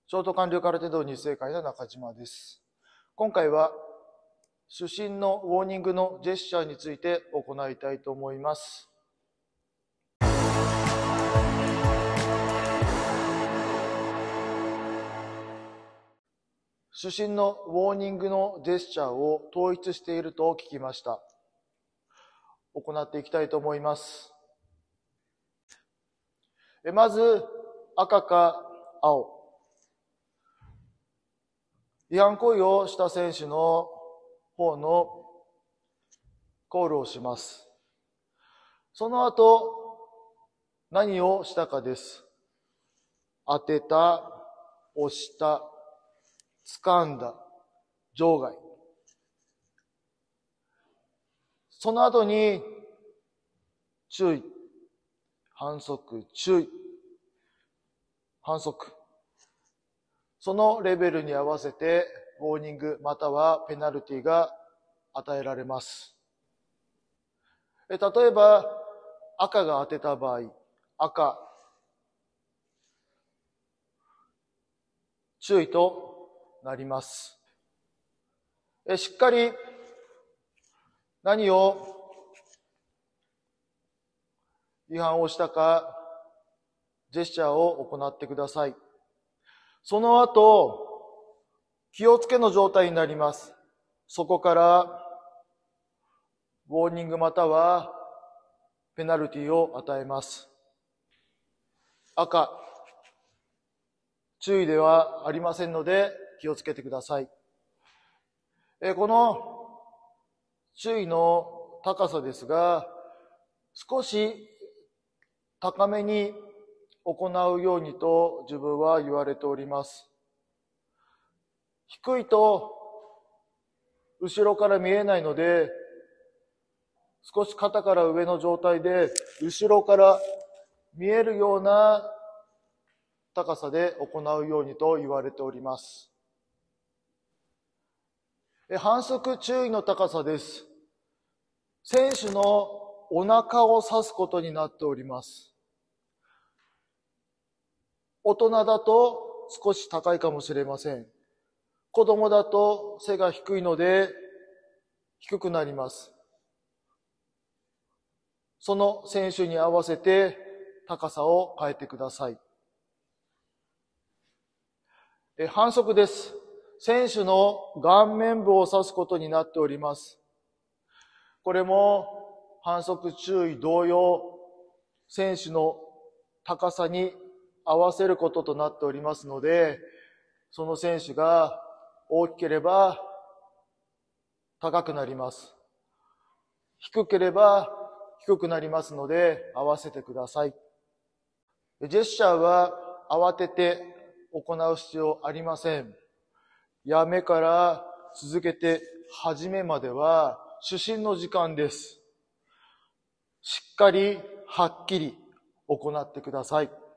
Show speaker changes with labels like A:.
A: ショート完了空手道日生会の中島です。今回は主審のウォーニングのジェスチャーについて行いたいと思います。主審のウォーニングのジェスチャーを統一していると聞きました。行っていきたいと思います。まず、赤か青。違反行為をした選手の方のコールをします。その後、何をしたかです。当てた、押した、掴んだ、場外。その後に、注意、反則、注意、反則。そのレベルに合わせて、ウォーニングまたはペナルティが与えられます。例えば、赤が当てた場合、赤、注意となります。しっかり何を違反をしたか、ジェスチャーを行ってください。その後、気をつけの状態になります。そこから、ウォーニングまたはペナルティを与えます。赤、注意ではありませんので気をつけてください。この注意の高さですが、少し高めに行うようにと自分は言われております。低いと後ろから見えないので、少し肩から上の状態で後ろから見えるような高さで行うようにと言われております。反則注意の高さです。選手のお腹を刺すことになっております。大人だと少し高いかもしれません。子供だと背が低いので低くなります。その選手に合わせて高さを変えてください。反則です。選手の顔面部を指すことになっております。これも反則注意同様、選手の高さに合わせることとなっておりますので、その選手が大きければ高くなります。低ければ低くなりますので合わせてください。ジェスチャーは慌てて行う必要ありません。やめから続けて始めまでは主審の時間です。しっかりはっきり行ってください。